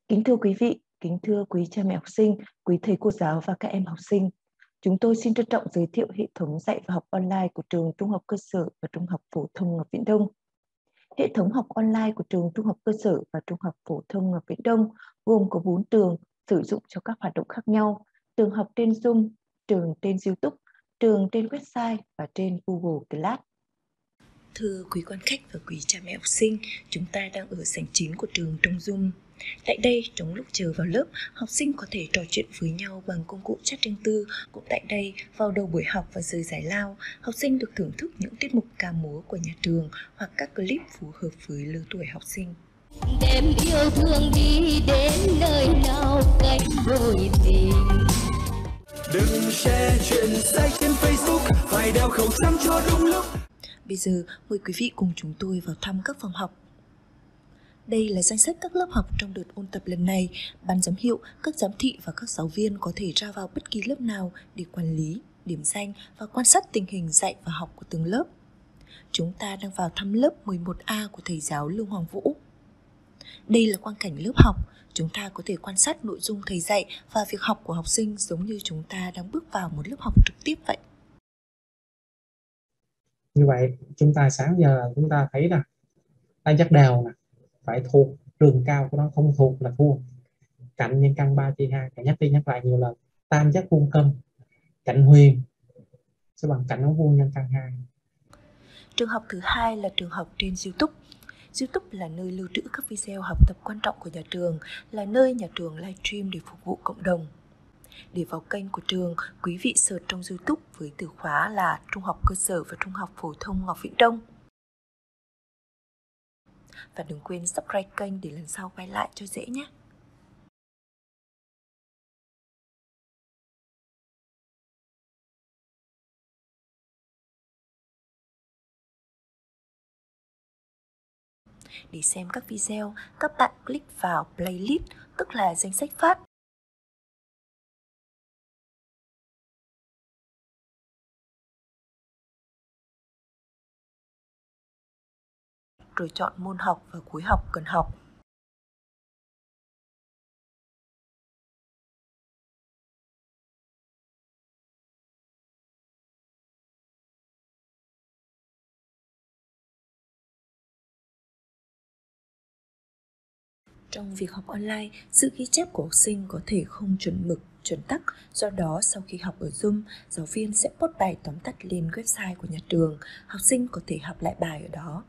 Kính thưa quý vị, kính thưa quý cha mẹ học sinh, quý thầy cô giáo và các em học sinh. Chúng tôi xin trân trọng giới thiệu hệ thống dạy và học online của trường Trung học cơ sở và Trung học phổ thông Ngọc Viễn Đông. Hệ thống học online của trường Trung học cơ sở và Trung học phổ thông Ngọc Viễn Đông gồm có 4 trường sử dụng cho các hoạt động khác nhau: trường học trên Zoom, trường trên YouTube, trường trên website và trên Google Class. Thưa quý quan khách và quý cha mẹ học sinh, chúng ta đang ở sảnh chính của trường trong Zoom. Tại đây, trong lúc chờ vào lớp, học sinh có thể trò chuyện với nhau bằng công cụ chat riêng tư. Cũng tại đây, vào đầu buổi học và giờ giải lao, học sinh được thưởng thức những tiết mục ca múa của nhà trường hoặc các clip phù hợp với lứa tuổi học sinh. Đem yêu thương đi đến nơi nào cánh đôi tình. Đừng share chuyện sai trên Facebook, phải đeo khẩu trang cho đúng lúc. Bây giờ, mời quý vị cùng chúng tôi vào thăm các phòng học. Đây là danh sách các lớp học trong đợt ôn tập lần này. Ban giám hiệu, các giám thị và các giáo viên có thể ra vào bất kỳ lớp nào để quản lý, điểm danh và quan sát tình hình dạy và học của từng lớp. Chúng ta đang vào thăm lớp 11A của thầy giáo Lương Hoàng Vũ. Đây là quang cảnh lớp học. Chúng ta có thể quan sát nội dung thầy dạy và việc học của học sinh giống như chúng ta đang bước vào một lớp học trực tiếp vậy. Như vậy chúng ta sáng giờ chúng ta thấy là tam giác đều nè phải thuộc trường cao của nó, không thuộc là thua. Cạnh nhân căn 3 chia 2, nhắc đi nhắc lại nhiều lần. Tam giác vuông cân, cạnh huyền sẽ bằng cạnh nó vuông nhân căn 2. Trường học thứ hai là trường học trên YouTube. YouTube là nơi lưu trữ các video học tập quan trọng của nhà trường, là nơi nhà trường livestream để phục vụ cộng đồng. Để vào kênh của trường, quý vị search trong YouTube với từ khóa là Trung học cơ sở và Trung học phổ thông Ngọc Viễn Đông. Và đừng quên subscribe kênh để lần sau quay lại cho dễ nhé. Để xem các video, các bạn click vào playlist, tức là danh sách phát. Rồi chọn môn học và khối học cần học. Trong việc học online, sự ghi chép của học sinh có thể không chuẩn mực, chuẩn tắc. Do đó, sau khi học ở Zoom, giáo viên sẽ post bài tóm tắt lên website của nhà trường. Học sinh có thể học lại bài ở đó.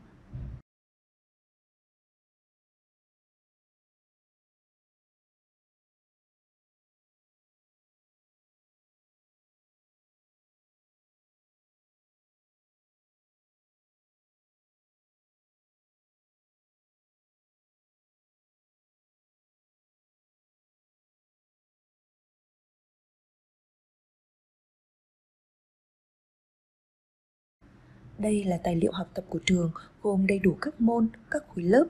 Đây là tài liệu học tập của trường, gồm đầy đủ các môn, các khối lớp.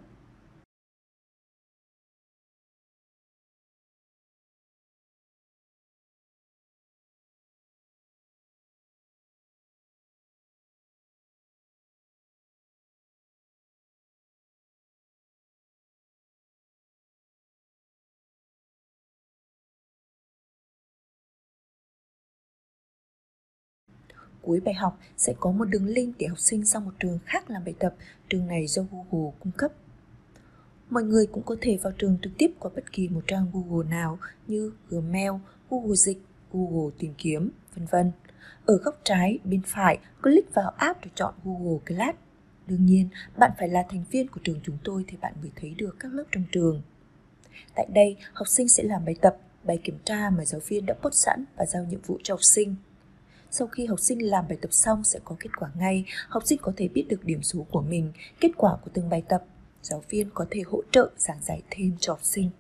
Cuối bài học sẽ có một đường link để học sinh sang một trường khác làm bài tập, trường này do Google cung cấp. Mọi người cũng có thể vào trường trực tiếp qua bất kỳ một trang Google nào như Gmail, Google Dịch, Google Tìm kiếm, v.v. Ở góc trái bên phải, click vào app để chọn Google Class. Đương nhiên, bạn phải là thành viên của trường chúng tôi thì bạn mới thấy được các lớp trong trường. Tại đây, học sinh sẽ làm bài tập, bài kiểm tra mà giáo viên đã post sẵn và giao nhiệm vụ cho học sinh. Sau khi học sinh làm bài tập xong sẽ có kết quả ngay, học sinh có thể biết được điểm số của mình, kết quả của từng bài tập. Giáo viên có thể hỗ trợ giảng giải thêm cho học sinh.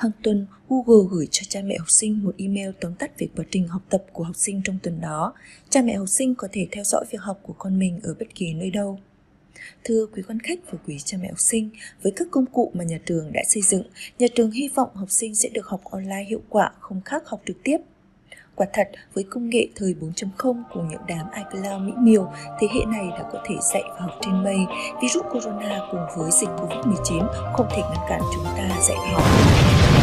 Hàng tuần, Google gửi cho cha mẹ học sinh một email tóm tắt về quá trình học tập của học sinh trong tuần đó. Cha mẹ học sinh có thể theo dõi việc học của con mình ở bất kỳ nơi đâu. Thưa quý quan khách và quý cha mẹ học sinh, với các công cụ mà nhà trường đã xây dựng, nhà trường hy vọng học sinh sẽ được học online hiệu quả, không khác học trực tiếp. Quả thật, với công nghệ thời 4.0 cùng những đám iCloud mỹ miều, thế hệ này đã có thể dạy và học trên mây. Virus corona cùng với dịch Covid-19 không thể ngăn cản chúng ta dạy và học.